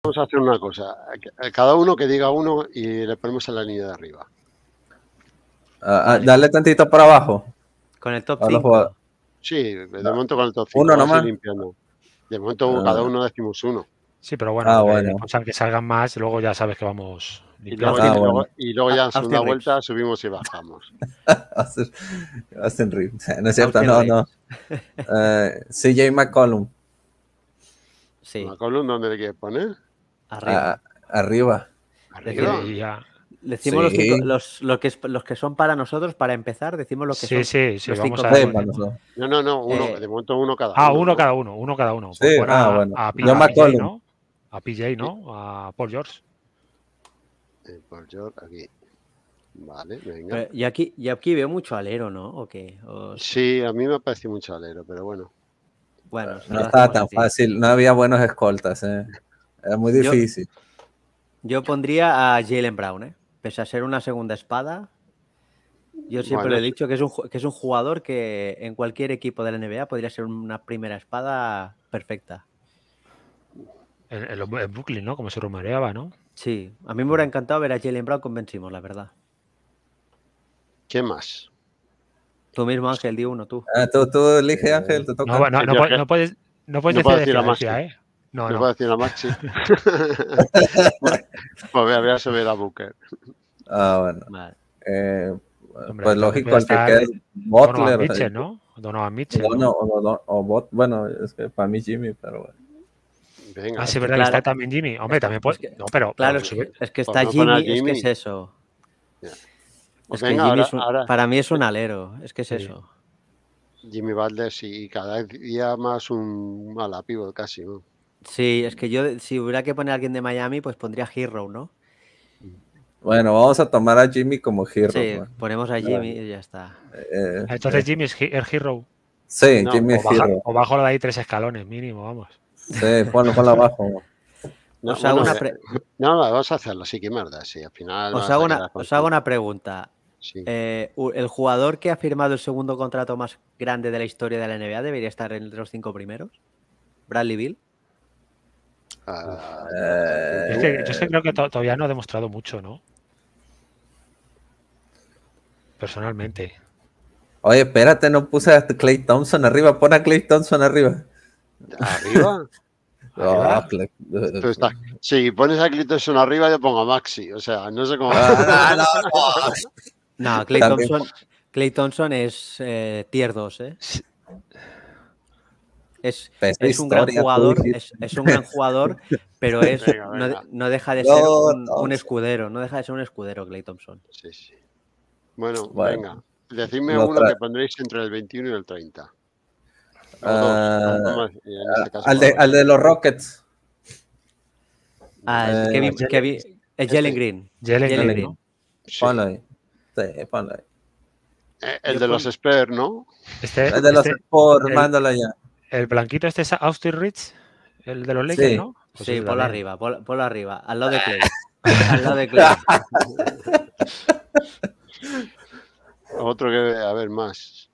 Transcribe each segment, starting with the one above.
Vamos a hacer una cosa. Cada uno que diga uno y le ponemos en la línea de arriba. Vale. Dale tantito para abajo. Con el top 5. Sí, de momento con el top 5. Uno nomás. Limpiando. De momento cada uno decimos uno. Sí, pero bueno, que salgan más, luego ya sabes que vamos. Y luego ya en segunda vuelta subimos y bajamos. Austin Reeves. No es cierto, no. CJ McCollum. Sí. ¿McCollum dónde le quieres poner? Arriba. Decimos los que son para nosotros, para empezar, decimos lo que son. Sí, los vamos cinco a ver. No, de momento uno cada uno. Uno cada uno. Sí, bueno. A PJ, ¿no? A PJ, ¿no? A Paul George. Paul George, aquí. Vale, venga. Y aquí veo mucho alero, ¿no? ¿O qué? Sí, a mí me parece mucho alero, pero bueno. Bueno, no estaba tan fácil, no había buenos escoltas, Era muy difícil. Yo pondría a Jaylen Brown, pese a ser una segunda espada. Yo siempre le he dicho que es un jugador que en cualquier equipo de la NBA podría ser una primera espada perfecta. En Brooklyn, ¿no? Como se rumoreaba, ¿no? Sí, a mí me hubiera encantado ver a Jaylen Brown con Ben Simmons, la verdad. ¿Qué más? Tú mismo, Ángel, di uno, tú. Tú elige, Ángel, te toca. No puedes decir a Maxi, No puedo decir a Maxi. Pues voy a subir a Booker. Bueno. Vale. Pues lógico, el que quede Butler. Donovan Mitchell, ¿no? Donovan Mitchell. Bueno, es que para mí Jimmy, pero bueno. Venga, sí, verdad que está también Jimmy. Hombre, también puede. No, pero. Claro, es que está Jimmy, es que es eso. Pues es que Jimmy para mí es un alero, es que es eso. Jimmy Butler, sí, cada día más un ala pivot casi, ¿no? Sí, es que yo, si hubiera que poner a alguien de Miami, pues pondría Hero, ¿no? Bueno, vamos a tomar a Jimmy como Hero. Sí, ponemos a Jimmy y ya está. Entonces Jimmy es el Hero. Sí, no, Jimmy es Hero. O bajo de ahí 3 escalones mínimo, vamos. Sí, ponlo abajo. Vamos a hacerlo así que merda, sí, al final. Os hago una pregunta. Sí. ¿El jugador que ha firmado el segundo contrato más grande de la historia de la NBA debería estar entre los 5 primeros? ¿Bradley Beal? Yo creo que todavía no ha demostrado mucho, ¿no? Personalmente. Oye, espérate, no puse a Klay Thompson arriba. Pon a Klay Thompson arriba. ¿Arriba? Si pones a Klay Thompson arriba, yo pongo a Maxi. O sea, no sé cómo. No, Klay Thompson es tier 2, Es un gran jugador, es un gran jugador, pero no deja de ser un escudero, no deja de ser un escudero Klay Thompson. Sí. Bueno, venga, decidme uno que pondréis entre el 21 y el 30. Al de los Rockets. Jalen Green. Jalen Green. Ponlo ahí. Sí, ponlo ahí. El de los Spurs, ¿no? El de los Spurs, mándalo ya. El blanquito es Austin Reeves, el de los Lakers, ¿no? Pues sí, ponlo arriba, al lado de Clay. Al lado de Clay. Otro que, a ver, más.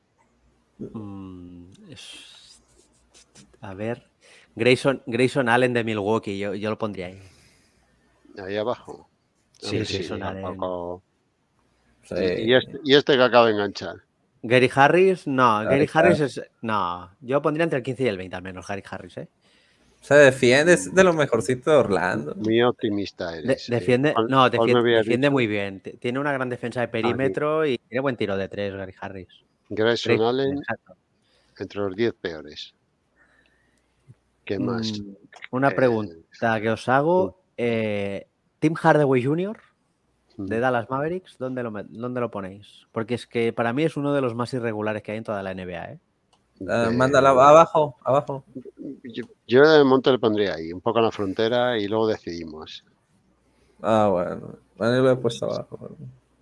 A ver, Grayson Allen de Milwaukee, yo lo pondría ahí. Ahí abajo. Sí, tampoco. Sí. ¿Y este que acaba de enganchar? Gary Harris, no, Gary Harris es. No, yo pondría entre el 15 y el 20 al menos, Gary Harris, Se defiende, es de lo mejorcito de Orlando. Muy optimista eres. Defiende muy bien. Tiene una gran defensa de perímetro y tiene buen tiro de 3, Gary Harris. Grayson Allen, entre los 10 peores. ¿Qué más? Una pregunta que os hago. Tim Hardaway Jr. de Dallas Mavericks, ¿dónde lo ponéis? Porque es que para mí es uno de los más irregulares que hay en toda la NBA, Mándala abajo. Yo de monte le pondría ahí, un poco en la frontera y luego decidimos. Bueno. Yo lo he puesto abajo.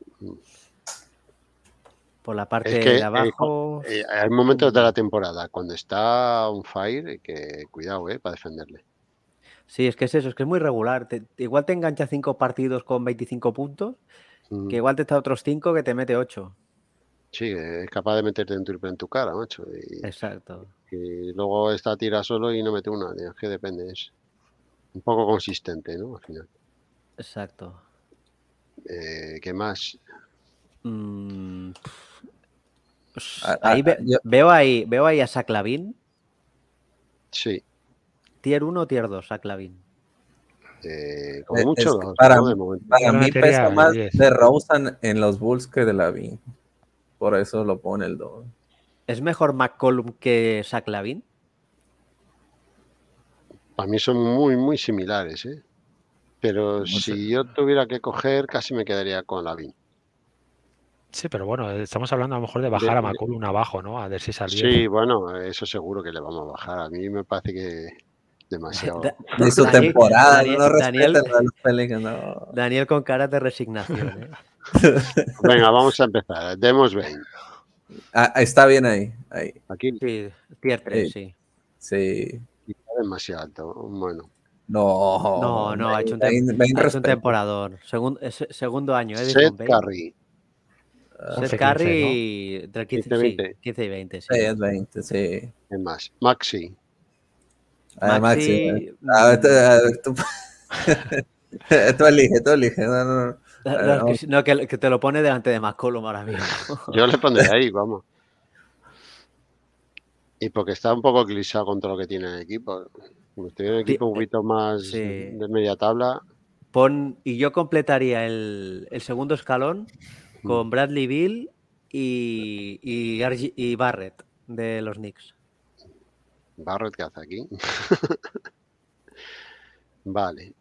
Por la parte de abajo. Hay momentos de la temporada cuando está on fire que cuidado, para defenderle. Sí, es que es eso, es que es muy regular. Igual te engancha 5 partidos con 25 puntos, que igual te está otros 5 que te mete 8. Sí, es capaz de meterte un triple en tu cara, macho. Exacto. Y luego está tira solo y no mete una, es que depende de eso. Un poco consistente, ¿no? Al final. Exacto. ¿Qué más? Ahí veo ahí a Zach LaVine. Sí. ¿Tier 1 o tier 2, Zach LaVine? Como mucho, que dos, para, ¿no? De momento. para Yo lo mí metería pesa más 10. de Rosen en los Bulls que de LaVine. Por eso lo pone el 2. ¿Es mejor McCollum que Zach LaVine? Para mí son muy, muy similares, ¿eh? Pero No sé. si yo tuviera que coger, casi me quedaría con LaVine. Sí, pero bueno, estamos hablando a lo mejor de bajar a McCollum abajo, ¿no? A ver si al 10. Sí, bueno, eso seguro que le vamos a bajar. A mí me parece que demasiado. Ni su Daniel- temporada, Daniel- no Daniel- respetan a los Pelicans, no. Daniel con cara de resignación, ¿eh? Venga, vamos a empezar. Demos Bane. Está bien ahí. Aquí Sí, tier 3, sí. Sí. está demasiado alto. Bueno, No, ha hecho un temporador. Segundo año, ¿eh? Seth Curry. Seth 11, Curry del 15, 20. 15 y 20, sí. Sí, es 20, sí. ¿Qué más? Maxi. Maxi. Tú elige. No. Que te lo pone delante de McCollum ahora mismo. Yo le pondré ahí, vamos. Y porque está un poco eclipsado con todo lo que tiene el equipo. Como estuviera un equipo un poquito más de media tabla. Y yo completaría el segundo escalón con Bradley Beal y Barrett de los Knicks. Barrett, ¿qué hace aquí? Vale.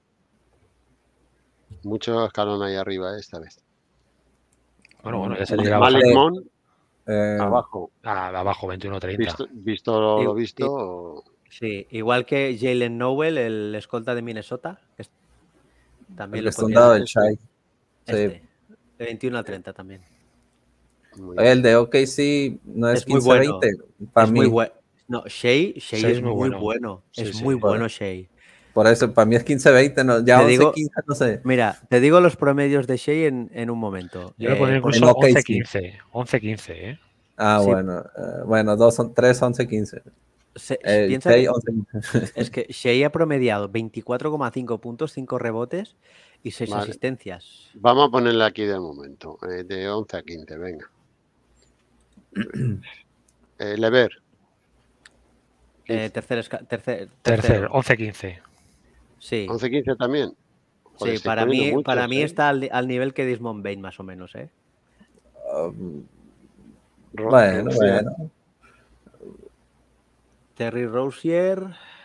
Mucho escalón ahí arriba esta vez. Bueno, ya se le irá Malik bajando. Monk, abajo. Abajo, 21-30. Visto lo visto. Sí, igual que Jalen Nowell, el escolta de Minnesota. También el soldado del Shai. De 21-30 también. El de OKC no es 15-20. Para mí. Muy bueno. No, Shai es muy bueno. Es muy bueno Shai. Por eso, para mí es 15-20. No, ya 11-15, no sé. Mira, te digo los promedios de Shai en un momento. Yo le pondría incluso 11-15. 11-15, ¿eh? Ah, sí. Bueno, 3, 11-15. Piensa que es que Shai ha promediado 24,5 puntos, 5 rebotes y 6 asistencias. Vamos a ponerle aquí de momento, de 11 a 15, venga. Lever. Tercero, 11-15. Sí. 11-15 también. Joder, sí, para mí está al nivel que Desmond Bane, más o menos, ¿eh? Bueno. Terry Rozier.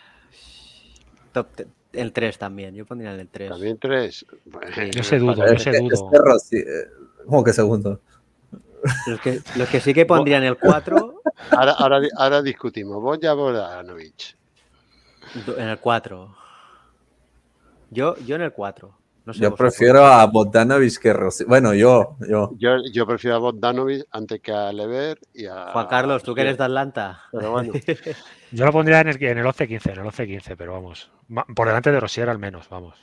El 3 también, yo pondría el 3. También 3. Sí, yo se dudo. ¿Cómo que segundo? Los que sí que pondrían el 4. Ahora discutimos. Bogdanovic. En el 4. Yo en el 4. No sé, yo prefiero a Bogdanovic que Rossi. Bueno, yo prefiero a Bogdanovic antes que a Lever y a... Juan Carlos, tú que eres de Atlanta. Pero bueno. Yo lo pondría en el 11-15, pero vamos. Por delante de Rozier al menos, vamos.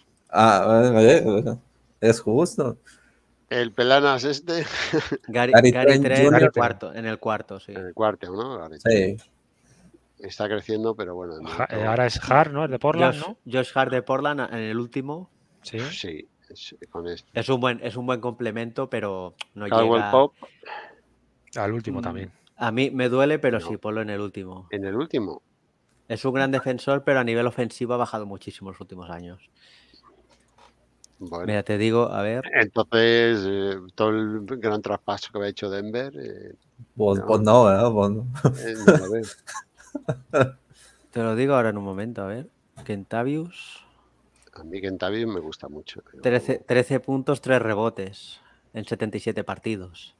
Es justo. El Pelanas Gary Trent en el cuarto, sí. En el cuarto, ¿no? Sí. Está creciendo, pero bueno. Ahora es Hart, ¿no? El de Portland, ¿no? Josh Hart de Portland en el último. Sí. Con esto. Es un buen complemento, pero no Caldwell llega... Pop. Al último también. A mí me duele, pero sí, ponlo en el último. ¿En el último? Es un gran defensor, pero a nivel ofensivo ha bajado muchísimo en los últimos años. Bueno. Mira, te digo, a ver. Entonces, todo el gran traspaso que había hecho Denver. No lo veo. Te lo digo ahora en un momento, a ver. Kentavius. A mí Kentavius me gusta mucho. 13 puntos, 3 rebotes en 77 partidos.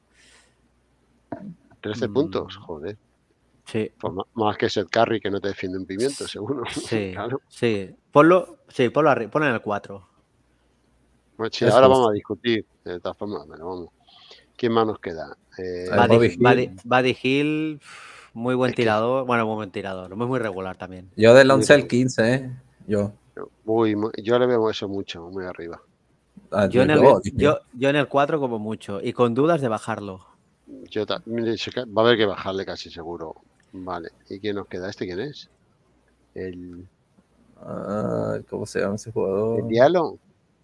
13 puntos, joder. Sí. Pues más que Seth Curry, que no te defiende un pimiento, seguro. Sí, claro. Sí. Ponlo arriba, ponlo en el 4. Pues sí, ahora vamos a discutir, de todas formas, pero vamos. ¿Quién más nos queda? Buddy Hield, muy buen tirador. Bueno, muy buen tirador, muy regular también. Yo del 11 al 15, yo le veo eso mucho, muy arriba. Yo en el 4 como mucho, y con dudas de bajarlo. Va a haber que bajarle casi seguro. Vale, ¿y quién nos queda? ¿Quién es? ¿Cómo se llama ese jugador? ¿El Diallo?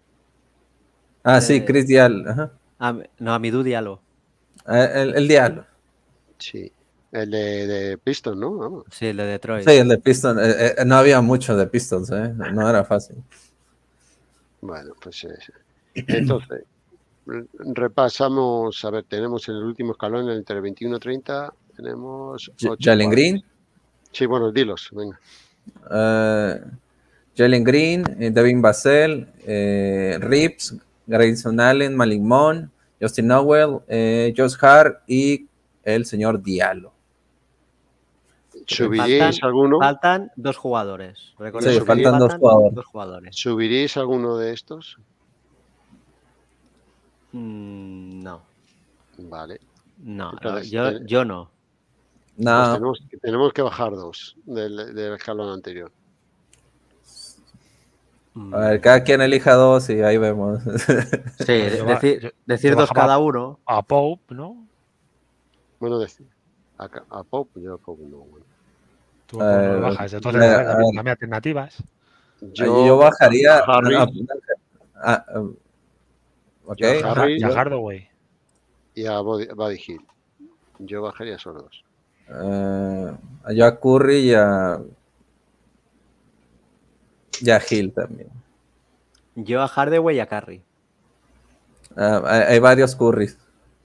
Sí, Chris Diallo. Ajá. No, Amidou Diallo. El Diallo. Sí. El de Pistons, ¿no? Vamos. Sí, el de Detroit. Sí, el de Pistons. No había mucho de Pistons, no era fácil. Bueno, pues entonces, repasamos, a ver, tenemos en el último escalón entre el 21 y 30, tenemos 8 Jalen Green. Sí, bueno, dilos, venga. Jalen Green, Devin Vassell, Reeves, Grayson Allen, Malik Monk, Justin Nowell, Josh Hart y el señor Diallo. ¿Subiríais alguno? Faltan 2 jugadores. Sí, faltan 2 jugadores. ¿Subiríais alguno de estos? No. Vale. No, Entonces, yo no. No. Pues tenemos que bajar 2 del escalón anterior. A ver, cada quien elija 2 y ahí vemos. Sí, decir 2 cada uno. A Pope, ¿no? Bueno, a Pope, yo a Pope no. Bueno. Tú no lo bajas. Entonces, dame alternativas. Yo bajaría a Harry. Okay. Y a Hardaway. Y a Buddy Hield. Yo bajaría esos 2. Yo a Curry y a Hill también. Yo a Hardaway y a Curry. Hay varios Currys.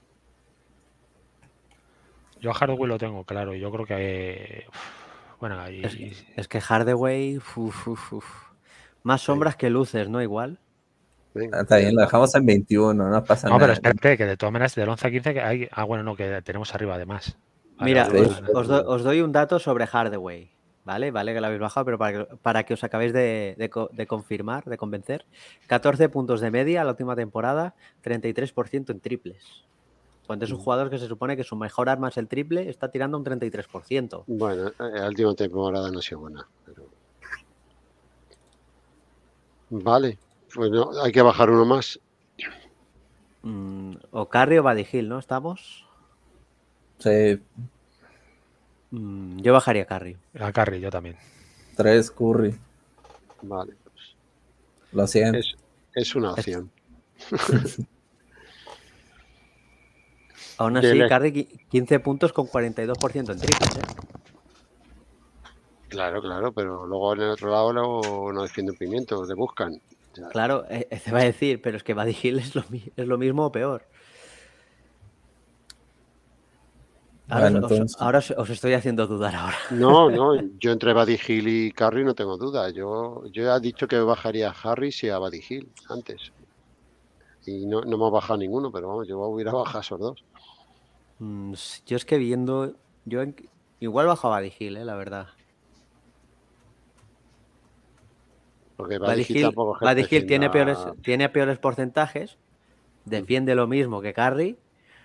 Yo a Hardaway lo tengo claro. Yo creo que bueno, es que Hardaway más sombras que luces, ¿no? Igual. Venga, Está bien, lo dejamos en 21, no pasa nada. No, pero espérate, que de todas maneras del 11 a 15 que hay... bueno, no, que tenemos arriba además. Mira, os doy un dato sobre Hardaway, ¿vale? Vale que lo habéis bajado, pero para que os acabéis de confirmar, de convencer. 14 puntos de media la última temporada, 33% en triples. Cuando es un jugador que se supone que su mejor arma es el triple, está tirando un 33%. Bueno, la última temporada no ha sido buena. Pero... Vale, pues no, hay que bajar uno más. O Curry o Buddy Hield, ¿no? ¿Estamos? Sí. Yo bajaría a Curry. A Curry, yo también. 3 Curry. Vale, pues. Lo siento. Es una opción. Aún así, Curry 15 puntos con 42% en triples, ¿eh? Claro, pero luego en el otro lado no defienden pimientos, le buscan. Ya. Claro, te va a decir, pero es que Buddy Hield es lo mismo o peor. Ahora os estoy haciendo dudar ahora. No, yo entre Buddy Hield y Curry no tengo duda. Yo he dicho que bajaría a Harris y a Buddy Hield antes. Y no hemos bajado ninguno, pero vamos, yo hubiera bajado a esos 2. Yo es que viendo... igual bajo a Buddy Hield, la verdad. Porque Buddy Hield tiene peores porcentajes, defiende lo mismo que Curry.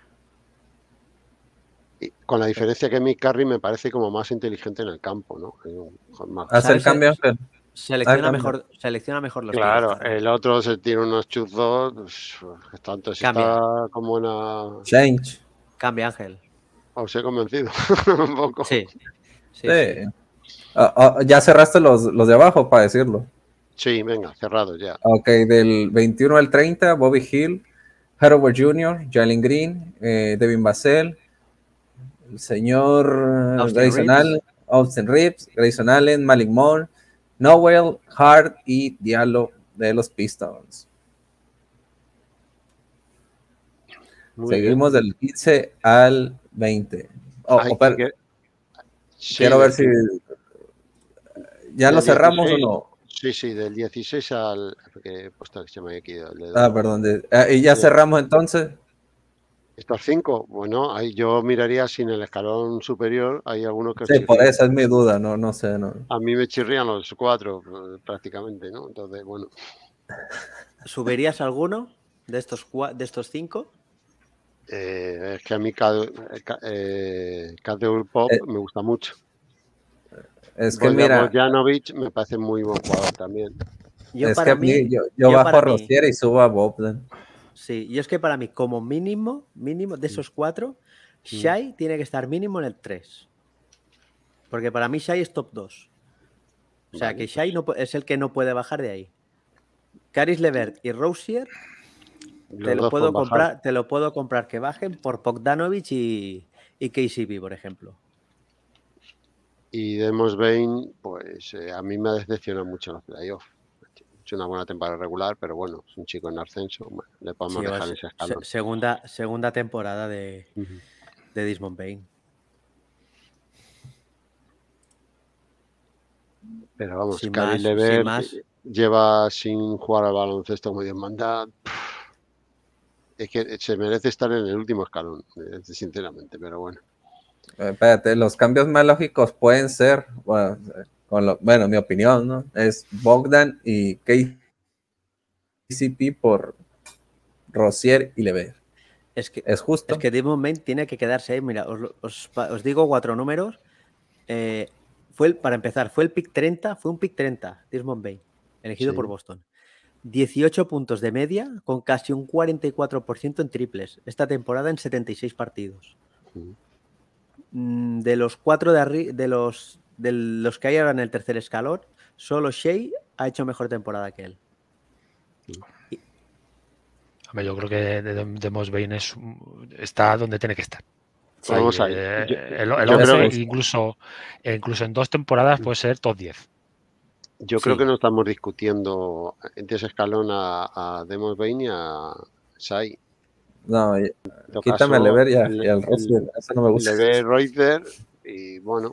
Y con la diferencia que mi Curry me parece como más inteligente en el campo, ¿no? Hace el cambio. Selecciona mejor los Claro, tiros. el otro se tira unos chut 2, pues, tanto si está como una... Change. Cambia, Ángel. Os he convencido un poco. Sí. Ya cerraste los de abajo para decirlo. Sí, venga, cerrado ya. Ok, del 21 al 30, Bobby Hill, Hardaway Jr., Jalen Green, Devin Vassell, el señor Grayson Allen, Austin Reeves, Grayson Allen, Malik Monk, Nowell, Hart y Diallo de los Pistons. Seguimos del 15 al 20. Quiero ver si ya lo cerramos 16, o no. Sí, del 16 al... Porque he puesto que se me había quedado. Perdón. ¿Y ya cerramos entonces? Estos 5, bueno, ahí yo miraría si en el escalón superior hay algunos que... Sí, por eso es mi duda, no sé. No. A mí me chirrían los 4 prácticamente, ¿no? Entonces, bueno. ¿Subirías alguno de estos 5? Es que a mí Caldwell Pope me gusta mucho. Es que mira... Bogdanovic me parece muy buen jugador también. Yo bajo a Rozier y subo a Bobden. Sí, y es que para mí, como mínimo de esos 4, Shai tiene que estar mínimo en el 3. Porque para mí Shai es top 2. O sea, Vale, que Shai es el que no puede bajar de ahí. Caris LeVert y Rozier te lo puedo comprar que bajen por Bogdanovic y KCP, por ejemplo. Y Demos Bain, pues a mí me ha decepcionado mucho en los playoffs. Es una buena temporada regular, pero bueno, es un chico en ascenso. Bueno, le podemos dejar ese escalón. Segunda temporada de Desmond Bain. Pero vamos, Caris LeVert lleva sin jugar al baloncesto como Dios manda. Es que se merece estar en el último escalón, sinceramente, pero bueno. Espérate, los cambios más lógicos pueden ser, bueno, mi opinión, ¿no? Es Bogdan y KCP por Rozier y LeVert. Es justo. Es que Desmond Bain tiene que quedarse ahí. Mira, os digo 4 números. Para empezar, fue un pick 30, Desmond Bain, elegido por Boston. 18 puntos de media con casi un 44% en triples esta temporada en 76 partidos. De los 4 de los que hay ahora en el tercer escalón, solo Shai ha hecho mejor temporada que él. Yo creo que Desmond Bain está donde tiene que estar. Sí, vamos ahí. El 11, incluso en 2 temporadas puede ser top 10. Yo creo que no estamos discutiendo de ese escalón a Desmond Bain y a Shai. No, quítame a LeVert y al Rozier, eso no me gusta. LeVert, Rozier, y bueno,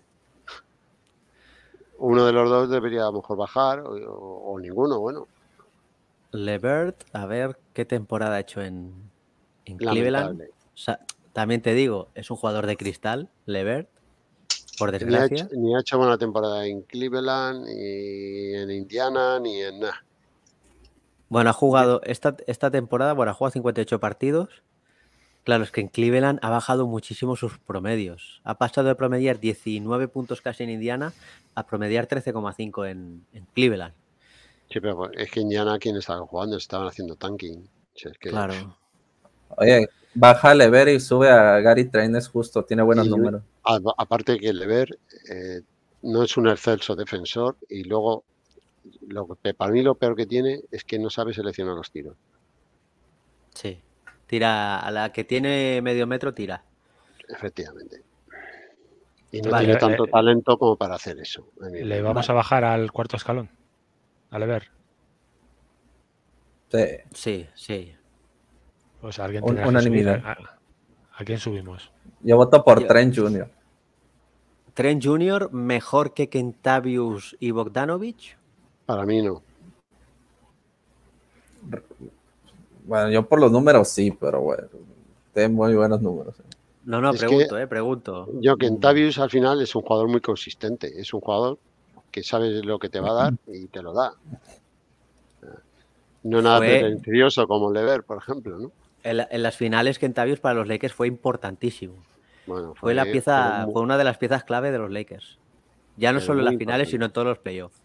uno de los dos debería a lo mejor bajar o ninguno, bueno. LeVert, a ver qué temporada ha hecho en Cleveland. O sea, también te digo, es un jugador de cristal, LeVert, por desgracia. Ni ha hecho buena temporada en Cleveland, ni en Indiana, ni en nada. Bueno, ha jugado esta temporada, ha jugado 58 partidos. Claro, es que en Cleveland ha bajado muchísimo sus promedios. Ha pasado de promediar 19 puntos casi en Indiana a promediar 13,5 en Cleveland. Sí, pero es que Indiana, ¿quién estaba jugando? Estaban haciendo tanking. O sea, es que... Claro. Oye, baja a LeVert y sube a Gary Trent, es justo, tiene buenos números. Aparte que LeVert no es un excelso defensor y luego para mí lo peor que tiene es que no sabe seleccionar los tiros. Sí, tira a la que tiene medio metro, tira. Efectivamente. Y no tiene tanto talento como para hacer eso. ¿Le vamos a bajar al cuarto escalón? ¿A LeVert? Sí. Pues alguien tendrá que subir. ¿A quién subimos? Yo voto por Trent Jr. ¿Trent Jr. mejor que Kentavious y Bogdanovic? Para mí no. Bueno, yo por los números sí, pero bueno, tiene muy buenos números. No, pregunto. Yo, Kentavious al final es un jugador muy consistente. Es un jugador que sabe lo que te va a dar y te lo da. No nada pretencioso como LeVert, por ejemplo, ¿no? En las finales, Kentavious para los Lakers fue importantísimo. Bueno, fue una de las piezas clave de los Lakers. Ya no solo en las finales, sino en todos los playoffs.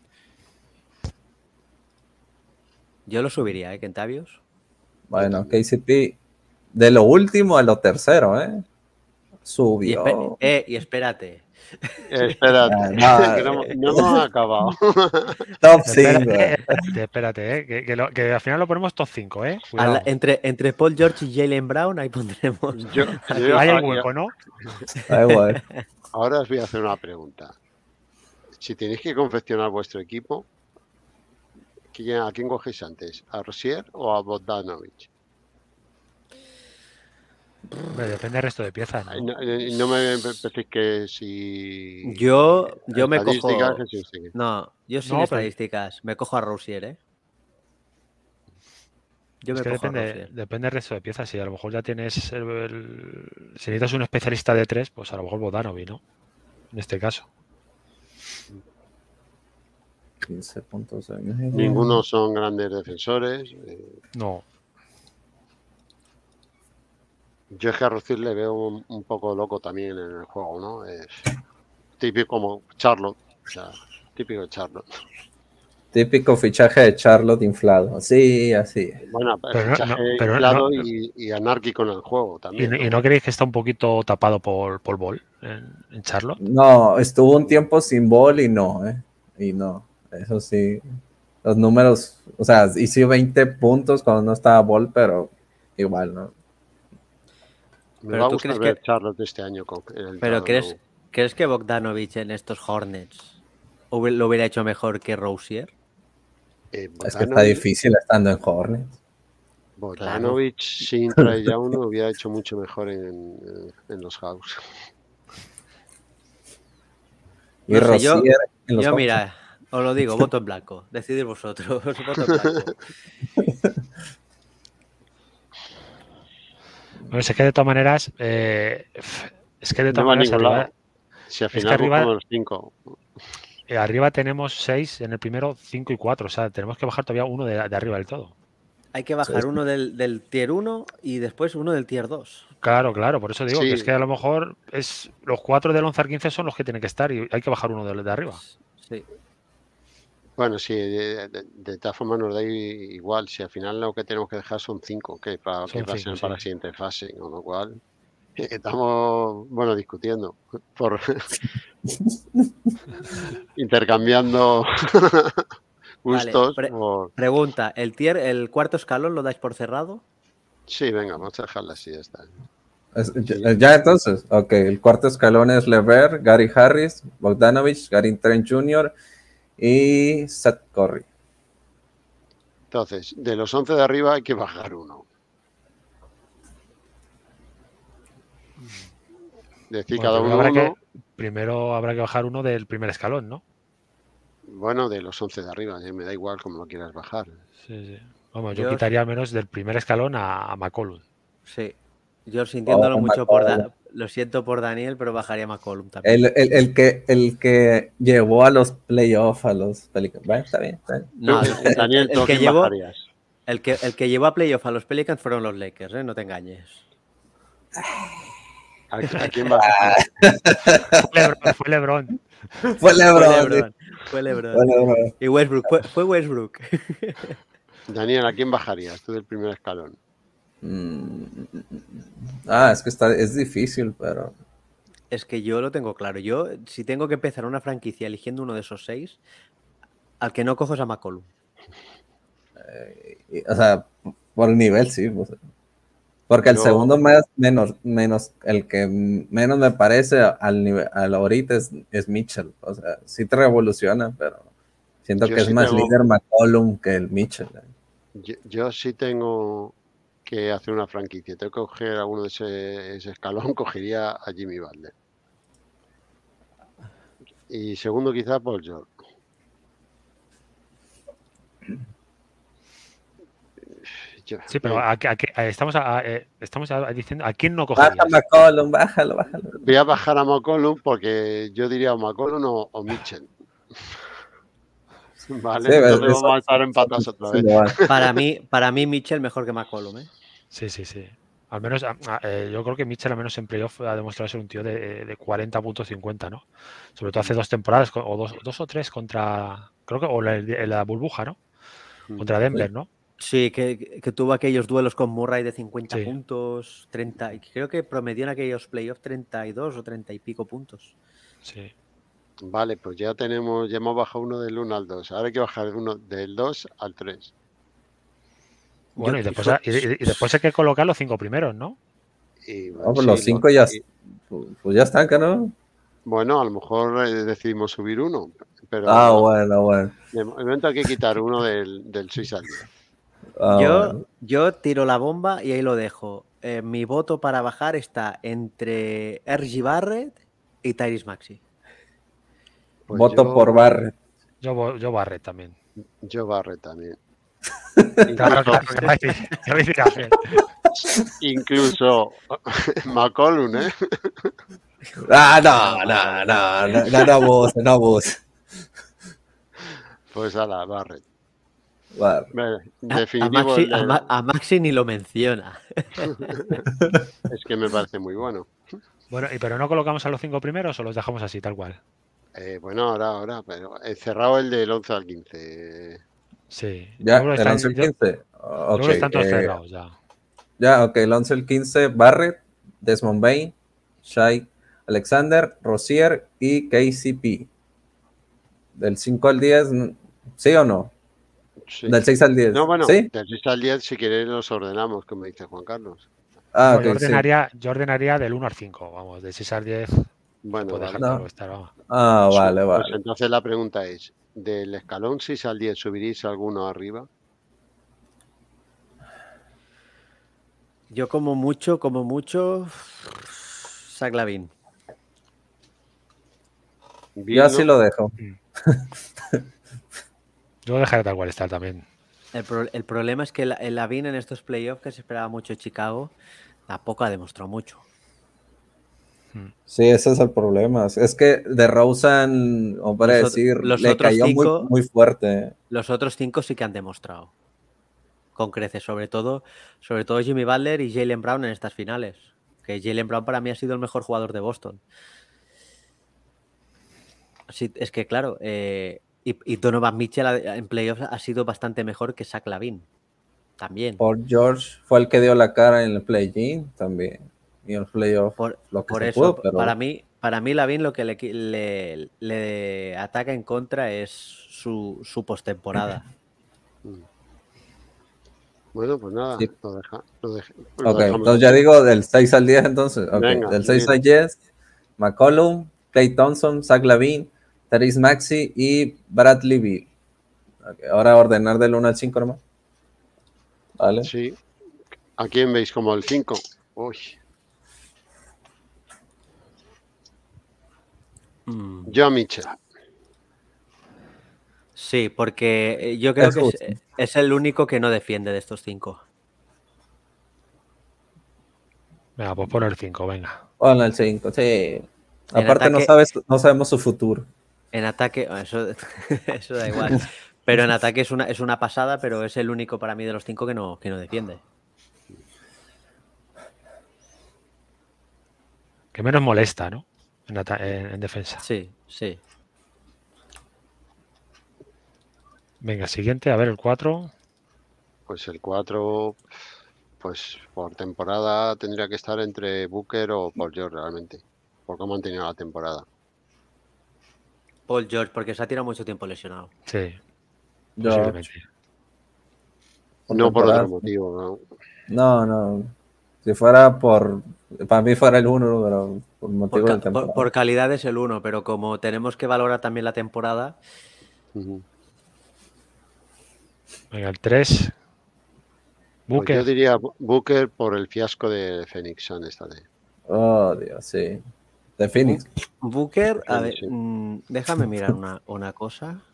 Yo lo subiría, Kentavious. Bueno, KCP, de lo último a lo tercero, subió. Y espérate. Espérate, no hemos acabado. Top 5. Espérate, que al final lo ponemos top 5, entre Paul George y Jaylen Brown, ahí pondremos. Hay un hueco, ¿no? Ahora os voy a hacer una pregunta. Si tenéis que confeccionar vuestro equipo, ¿a quién cogéis antes? ¿A Rozier o a Bogdanovic? Depende del resto de piezas, ¿no? No me empecéis que si... Yo me cojo... No, yo sin estadísticas. Me cojo a Rozier, Yo me cojo a Rozier. Depende del resto de piezas. Si a lo mejor ya tienes... Si necesitas un especialista de 3, pues a lo mejor Bogdanovic, ¿no? En este caso. 15 puntos. Ninguno son grandes defensores. No. Yo es que a Rozier le veo un poco loco también en el juego, ¿no? Es típico como Charlotte. O sea, típico de Charlotte. Típico fichaje de Charlotte inflado. Sí, así. Bueno, fichaje inflado y anárquico en el juego también. ¿Y no creéis que está un poquito tapado por Ball en Charlotte? No, estuvo un tiempo sin Ball y no, Y no. Eso sí. Los números, o sea, hizo 20 puntos cuando no estaba Ball, pero igual, ¿no? Me va a gustar ver Charlotte este año con el Pero ¿crees que Bogdanovic en estos Hornets lo hubiera hecho mejor que Rozier? Es que está difícil estando en Hornets. Bogdanovic sin Trae Young lo hubiera hecho mucho mejor en los Hawks. Y no sé, Rozier en los Hawks. Mira, os lo digo, voto en blanco. Decidid vosotros, voto en blanco. Bueno, es que de todas maneras, arriba, si al final arriba, los 5. Arriba tenemos 6 en el primero, 5 y 4. O sea, tenemos que bajar todavía uno de arriba del todo. Hay que bajar uno del tier 1 y después uno del tier 2. Claro, por eso digo que es que a lo mejor los 4 del 11 al 15 son los que tienen que estar y hay que bajar uno de arriba. Sí. Bueno, sí, de todas formas nos da igual. Si al final lo que tenemos que dejar son 5 que pasen para la siguiente fase, con lo cual estamos, discutiendo, intercambiando gustos. Vale, pregunta, ¿el cuarto escalón lo dais por cerrado? Sí, venga, vamos a dejarla así, ya está. Ya entonces, ok, el cuarto escalón es LeVert, Gary Harris, Bogdanovic, Gary Trent Jr. y Seth Curry. Entonces, de los 11 de arriba hay que bajar uno. Decir cada uno. Primero habrá que bajar uno del primer escalón, ¿no? Bueno, de los 11 de arriba, me da igual como lo quieras bajar. Sí. Vamos, yo quitaría al menos del primer escalón a McCollum. Sí. Yo sintiéndolo mucho lo siento por Daniel, pero bajaría a McCollum también. El que llevó a los playoffs a los Pelicans. Bueno, está bien. No, Daniel, el que llevó a playoffs a los Pelicans fueron los Lakers, no te engañes. ¿A quién bajarías? Fue LeBron. Fue LeBron. Y Westbrook. Fue Westbrook. Daniel, ¿a quién bajarías tú del primer escalón? Es que es difícil, pero... Es que yo lo tengo claro. Yo, si tengo que empezar una franquicia eligiendo uno de esos 6, al que no cojo es a McCollum. O sea, por el nivel, sí. Porque el segundo menos, el que menos me parece al ahorita es Mitchell. O sea, sí te revoluciona, pero siento que es más líder McCollum que el Mitchell. Yo sí tengo que hacer una franquicia. Tengo que coger a uno de ese escalón, cogería a Jimmy Butler. Y segundo quizá Paul George. Sí, pero estamos diciendo ¿a quién no cogerías? Baja McCollum, bájalo. Voy a bajar a McCollum porque yo diría o McCollum o Mitchell. Vale, sí, entonces vamos a estar empatados otra vez. Para mí Mitchell mejor que McCollum, ¿eh? Sí. Al menos yo creo que Mitchell al menos en playoff ha demostrado ser un tío de 40 puntos 50, ¿no? Sobre todo hace 2 temporadas o dos o 3 contra, creo que, o la burbuja, ¿no? Contra Denver, ¿no? Sí, que tuvo aquellos duelos con Murray de 50 puntos, 30, creo que promedió en aquellos playoffs 32 o 30 y pico puntos. Sí. Vale, pues ya hemos bajado uno del 1 al 2. Ahora hay que bajar uno del 2 al 3. Bueno, y después hay que colocar los 5 primeros, ¿no? Pues los 5 ya están, ¿no? Bueno, a lo mejor decidimos subir uno. Pero bueno. De momento hay que quitar uno del 6 al 10. Yo tiro la bomba y ahí lo dejo. Mi voto para bajar está entre R.J. Barrett y Tyrese Maxey. Pues voto por Barrett. Yo Barrett también. Yo Barrett también. Incluso McCollum, ¿eh? No vos. Pues a la Barrett. Definitivo, a Maxi ni lo menciona. Es que me parece muy bueno. Bueno, pero ¿no colocamos a los 5 primeros o los dejamos así, tal cual? Bueno, ahora, pero he cerrado el del 11 al 15. Sí. Ya, el 11 al 15. Okay. Están todos cerrados ya. Ya, ok, el 11 al 15, Barrett, Desmond Bain, Shai Alexander, Rozier y KCP. Del 5 al 10, ¿Sí o no? Sí. Del 6 al 10. No, bueno, ¿Sí? del 6 al 10, si queréis, los ordenamos, como dice Juan Carlos. Ah, No, ok, sí. yo ordenaría del 1 al 5, vamos, del 6 al 10. Bueno, Puede vale. dejar claro No. que estar, vamos. Ah, vale, Pues vale. entonces la pregunta es, ¿del escalón 6 al 10 subiréis alguno arriba? Yo como mucho, Zach LaVine. Yo así lo dejo. Yo dejaré tal cual está también. El problema es que el LaVine en estos playoffs, que se esperaba mucho en Chicago, tampoco ha demostrado mucho. Sí, ese es el problema. Es que DeRozan, para decir, los le otros cayó muy, 5, muy fuerte. los otros 5 sí que han demostrado. Con creces, sobre todo Jimmy Butler y Jaylen Brown en estas finales. Que Jaylen Brown para mí ha sido el mejor jugador de Boston. Sí, es que claro, y Donovan Mitchell en playoffs ha sido bastante mejor que Zach LaVine. También. Paul George fue el que dio la cara en el play-in también. Y en el playoff lo que Por se eso, pudo, pero... para mí LaVine lo que le ataca en contra es su postemporada. Bueno, pues nada, Sí. lo Ok, dejamos entonces ya así. digo del 6 al 10 entonces. Ok, Venga, del 6 mira. al 10, McCollum, Klay Thompson, Zach LaVine, Therese Maxey y Bradley Beal. Okay, ahora ordenar del 1 al 5 nomás. ¿Vale? Sí. ¿A quién veis como el 5? Uy. Yo a Mitchell. Sí, porque yo creo que es el único que no defiende de estos 5. Venga, pues pon el 5, venga. Pon el 5, sí. Aparte ataque, no sabemos su futuro. En ataque, eso da igual. Pero en ataque es una pasada, pero es el único para mí de los 5 que no defiende. Que menos molesta, ¿no? En defensa. Sí, sí. Venga, siguiente, a ver el 4. Pues el 4, pues por temporada tendría que estar entre Booker o Paul George realmente, por cómo han tenido la temporada. Paul George, porque se ha tirado mucho tiempo lesionado. Sí, posiblemente. No por otro motivo, ¿no? No. Si fuera para mí fuera el 1, pero por motivo de temporada. Por calidad es el 1, pero como tenemos que valorar también la temporada. Venga, el 3. Booker. Pues yo diría Booker por el fiasco de Phoenix Sun esta vez. Oh, Dios, sí. De Phoenix. Booker, a ver, déjame mirar una cosa.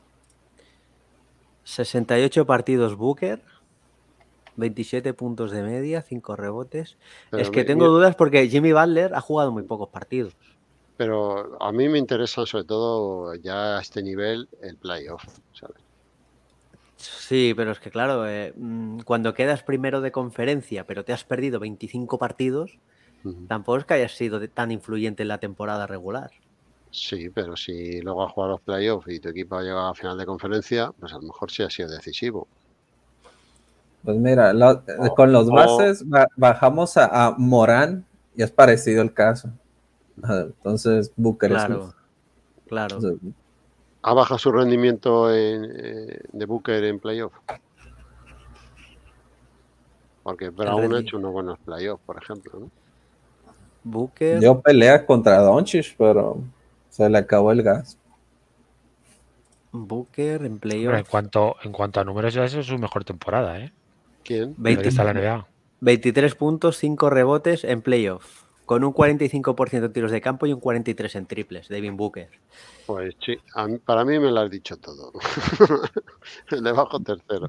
68 partidos Booker, 27 puntos de media, 5 rebotes. Pero es que tengo dudas porque Jimmy Butler ha jugado muy pocos partidos. Pero a mí me interesa sobre todo ya a este nivel el playoff, ¿sabes? Sí, pero es que claro, cuando quedas primero de conferencia, pero te has perdido 25 partidos, tampoco es que hayas sido tan influyente en la temporada regular. Sí, pero si luego has jugado los playoffs y tu equipo ha llegado a la final de conferencia, pues a lo mejor sí ha sido decisivo. Pues mira, con los bases bajamos a Morán y es parecido el caso. Entonces, Booker claro, es... Claro. Entonces, ¿ha bajado su rendimiento de Booker en playoff? Porque Brown ha hecho unos buenos playoffs, por ejemplo, ¿no? Booker. Yo pelea contra Doncic, pero se le acabó el gas. Booker en playoff. En cuanto a números, ya es su mejor temporada, ¿eh? ¿Quién? 23 puntos, 5 rebotes en playoff, con un 45% en tiros de campo y un 43% en triples, Devin Booker. Pues sí, para mí me lo has dicho todo. Le bajo tercero.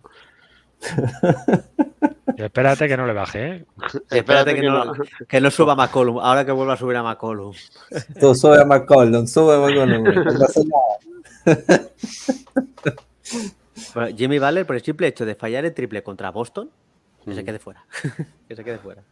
Y espérate que no le baje, ¿eh? Espérate que no suba McCollum, ahora que vuelva a subir a McCollum. Tú sube a McCollum, sube a McCollum. No pasa nada. Bueno, Jimmy Butler, por el simple hecho de fallar el triple contra Boston, que se quede fuera. Que se quede fuera.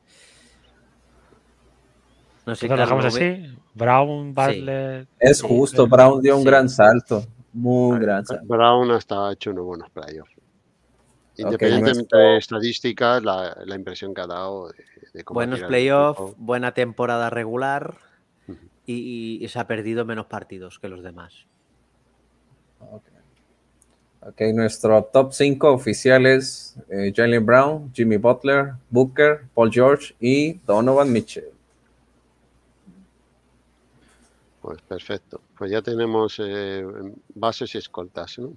No sé, claro, dejamos así. Brown, Butler. Sí. Es justo, Brown dio un gran salto. Muy gran salto. Brown hasta ha hecho unos buenos playoffs. Independientemente de estadísticas, la impresión que ha dado de cómo buenos playoffs, buena temporada regular y se ha perdido menos partidos que los demás. Okay. Ok, nuestro top 5 oficiales: Jaylen Brown, Jimmy Butler, Booker, Paul George y Donovan Mitchell. Pues perfecto. Pues ya tenemos bases y escoltas, ¿no?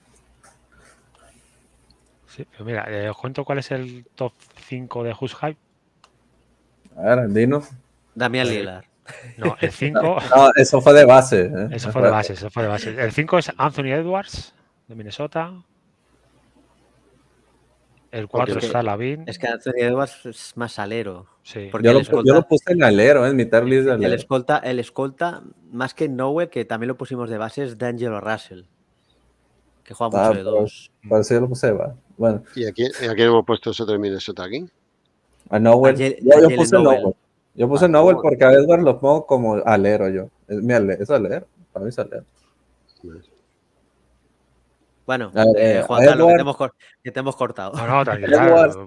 Sí, pero mira, os cuento cuál es el top 5 de Who's Hype. A ver, dinos. Damian Lillard. No, el 5. No, eso fue de base. Eso fue de base. El 5 es Anthony Edwards, de Minnesota. El 4 es Zach LaVine. Es que Anthony Edwards es más alero. Sí. Yo lo puse en alero, en mi tier list de alero. El escolta, más que Nowell, que también lo pusimos de base, es D'Angelo Russell, que juega mucho de dos. Por eso yo lo puse, va. Bueno. ¿Y a quién hemos puesto nosotros en Minnesota aquí? A Nowell. Yo puse Nowell. Yo puse Nowell porque a Edward lo pongo como alero yo. Es alero. Para mí es alero. Bueno, Juan Carlos, que te hemos cortado. No, tranquilo.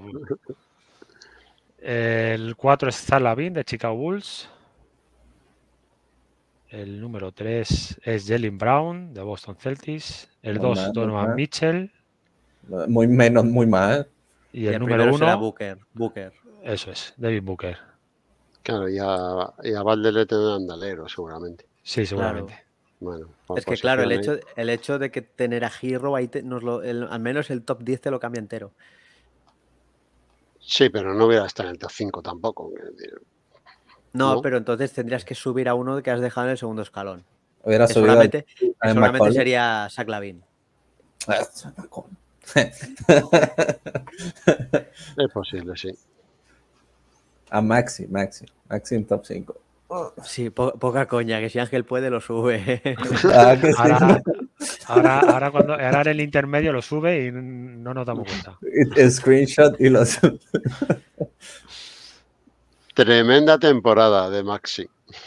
El 4 es Zach LaVine, de Chicago Bulls. El número 3 es Jaylen Brown, de Boston Celtics. El 2, Donovan Mitchell. Muy más. Y el número 1 Booker. Eso es, Devin Booker. Claro, y a Valder le tendrán de alero, seguramente. Sí, seguramente. Claro. Bueno, es que claro, el hecho de que tener a Hero ahí al menos el top 10 te lo cambia entero. Sí, pero no hubiera estado en el top 5 tampoco. No, pero entonces tendrías que subir a uno que has dejado en el segundo escalón. Hubiera que subido solamente sería Zach LaVine. Es posible, sí. A Maxi en top 5. Sí, poca coña, que si Ángel puede lo sube. Ahora en el intermedio lo sube y no nos damos cuenta. El screenshot y lo sube. Tremenda temporada de Maxi.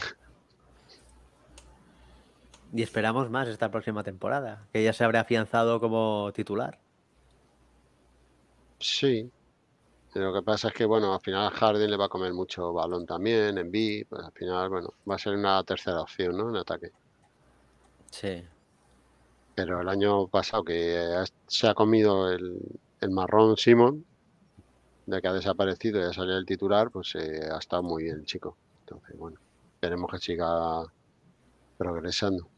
Y esperamos más esta próxima temporada, que ya se habrá afianzado como titular. Sí. Lo que pasa es que, bueno, al final Harden le va a comer mucho balón también, Embiid, pues al final, bueno, va a ser una tercera opción, ¿no? En ataque. Sí. Pero el año pasado que se ha comido el marrón Simon, de que ha desaparecido y ha salido el titular, pues ha estado muy bien el chico. Entonces, bueno, esperemos que siga progresando.